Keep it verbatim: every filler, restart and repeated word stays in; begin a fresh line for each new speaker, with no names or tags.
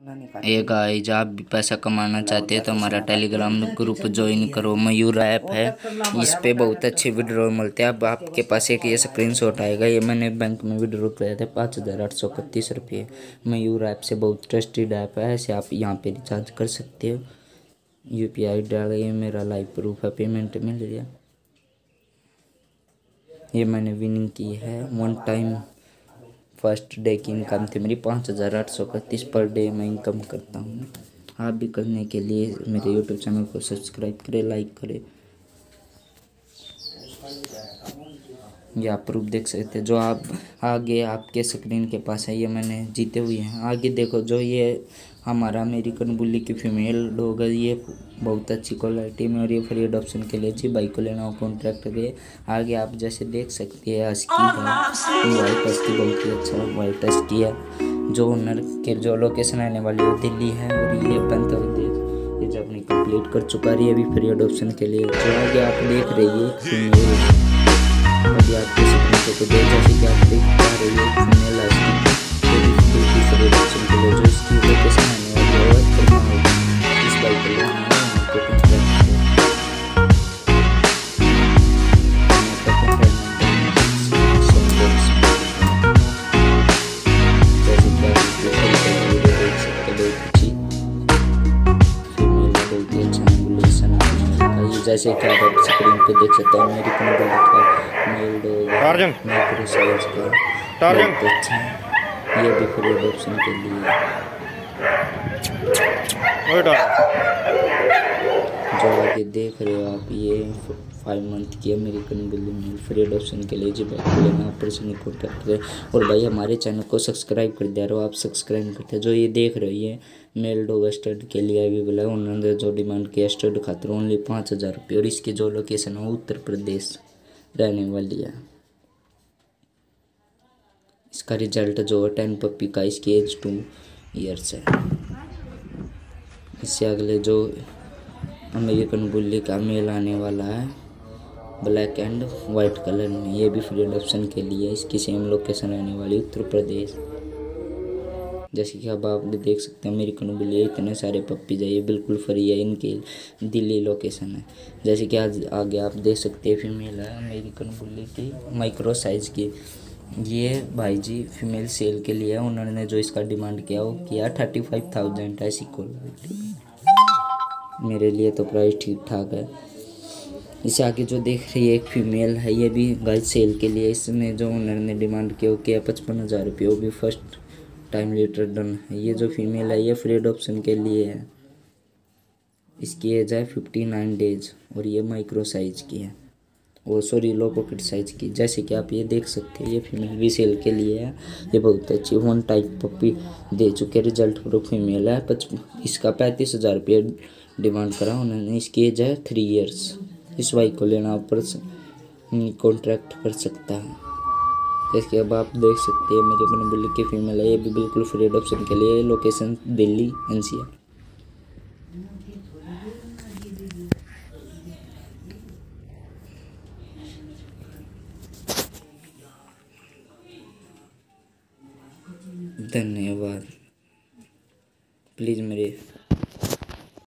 ये गाइस, आप भी पैसा कमाना चाहते हैं तो हमारा टेलीग्राम ग्रुप ज्वाइन करो। मयूर ऐप है, इस पे बहुत अच्छे विड्रॉ मिलते हैं। अब आपके पास एक ये स्क्रीनशॉट आएगा, ये मैंने बैंक में विड्रॉ किया था पाँच हज़ार आठ सौ इकतीस रुपये। मयूर ऐप से बहुत ट्रस्टेड ऐप है, ऐसे आप यहाँ पे रिचार्ज कर सकते हो। यू पी आई डाल, ये मेरा लाइव प्रूफ है, पेमेंट मिल गया। ये मैंने विनिंग की है। वन टाइम फर्स्ट डे की इनकम थी मेरी पाँच हज़ार आठ सौ इकतीस पर डे मैं इनकम करता हूँ। आप भी करने के लिए मेरे यूट्यूब चैनल को सब्सक्राइब करें, लाइक करें। ये आप प्रूफ देख सकते हैं, जो आप आगे आपके स्क्रीन के पास है, ये मैंने जीते हुए हैं। आगे देखो, जो ये हमारा अमेरिकन बुल्ली की फीमेल डॉग है, ये बहुत अच्छी क्वालिटी में और ये फ्री अडॉप्शन के लिए जी भाई को लेना हो कॉन्ट्रैक्ट के। आगे आप जैसे देख सकते हैं, हस्की है, वाइट हस्की बहुत ही अच्छा वाइट हस्की है। जो ओनर के जो लोकेशन आने वाली है दिल्ली है, और ये बनता हुआ देख, ये जब अपनी कंप्लीट कर चुका है, ये भी फ्री अडॉप्शन के लिए। जो आगे आप देख रही है फीमेल, अभी आपके स्क्रीन को देख, जैसे कि आप देख पा रही है फीमेल हस्की फ्री अडॉप्शन के लिए। जो इसकी लोकेशन आने वाली है इस बाइक के लिए आपको जैसे कि आप स्क्रीन पे देख सकते हैं, अमेरिकन बुल का मेल डॉग माइक्रो साइज का बहुत अच्छा है। ये भी फ्री अडॉप्शन के लिए। जो आगे देख रहे हो आप, ये फाइव मंथ की American bull male free adoption के लिए जी भाई लेना ऑपरेशन कॉन्टैक्ट करें। और भाई हमारे चैनल को सब्सक्राइब कर दिया रहो, आप सब्सक्राइब करते हैं। जो ये देख रहे हो, ये मेल डॉग स्टड के लिए अवेलेबल है। उन्होंने जो डिमांड किया स्टड खातिर ओनली पाँच हज़ार रुपये, और इसकी जो लोकेशन है उत्तर प्रदेश रहने वाली है। इसका रिजल्ट जो है टेन पप्पी का, इसकी एज टू ईयर्स है। इससे अगले जो अमेरिकन बुल्ली का मेल आने वाला है ब्लैक एंड वाइट कलर में, ये भी फ्री अडॉप्शन के लिए। इसकी सेम लोकेशन आने वाली उत्तर प्रदेश। जैसे कि अब आप देख सकते हैं अमेरिकन बुल्ली, इतने सारे पप्पीज है, ये बिल्कुल फ्री है, इनकी दिल्ली लोकेशन है। जैसे कि आज आगे आप देख सकते हैं फीमेल है अमेरिकन बुल्ली की माइक्रो साइज की। ये भाई जी फीमेल सेल के लिए है। उन्होंने जो इसका डिमांड किया वो किया थर्टी फाइव थाउजेंड। ऐसी क्वालिटी मेरे लिए तो प्राइस ठीक ठाक है। इसे आगे जो देख रही है एक फीमेल है, ये भी गाइस सेल के लिए। इसमें जो उन्होंने डिमांड किया वो किया पचपन हज़ार रुपये, वो भी फर्स्ट टाइम लेटर डन है। ये जो फीमेल है ये फ्री अडॉप्शन के लिए है। इसकी एज है फिफ्टी नाइन डेज, और ये माइक्रो साइज की है, वो सॉरी लो पॉकेट साइज की। जैसे कि आप ये देख सकते हैं, ये फीमेल भी सेल के लिए है। ये बहुत अच्छी वन टाइप पप्पी दे चुके, रिजल्ट प्रूफ फीमेल है। पचपन इसका पैंतीस हज़ार रुपये डिमांड करा उन्होंने। इसकी एज है थ्री इयर्स। इस बाइक को लेना पर कॉन्ट्रैक्ट कर सकता है। जैसे कि अब आप देख सकते हैं मेरे अपने बुल्ली की फीमेल है, ये भी बिल्कुल फ्री अडॉप्शन के लिए। Location Delhi N C R. धन्यवाद। प्लीज़ मेरे